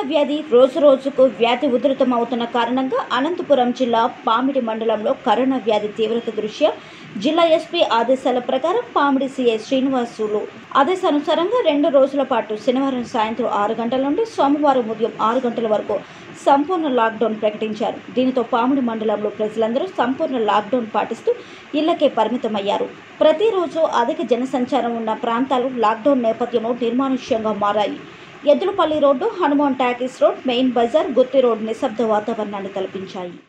వ్యాధి రోజురోజుకు వ్యాధి ఉధృతమవుతున్న కారణంగా అనంతపురం జిల్లా పామిడి మండలంలో కరోనా వ్యాధి తీవ్రత దృష్ట్యా జిల్లా ఎస్పీ ఆదేశాల ప్రకారం పామిడి సిఐ శ్రీనివాసులు ఆదేశానుసారంగా 2 రోజుల పాటు శనివారం సాయంత్రం 6 గంటల నుండి సోమవారం ఉదయం 6 గంటల వరకు సంపూర్ణ లాక్డౌన్ ప్రకటించారు. దీనితో పామిడి మండలంలో ప్రజలందరూ సంపూర్ణ లాక్డౌన్ పాటిస్తూ ఇళ్లకే పరిమితమయ్యారు. ప్రతిరోజు అధిక జనసంచారం ఉన్న ప్రాంతాలు లాక్డౌన్ నేపథ్యంలో నిర్మానుష్యంగా మారాయి. Eddulapalli road, Hanuman talkies road, main బజార్, గుత్తి రోడ్ నిశ్శబ్ద వాతావరణాన్ని తలపించాయి.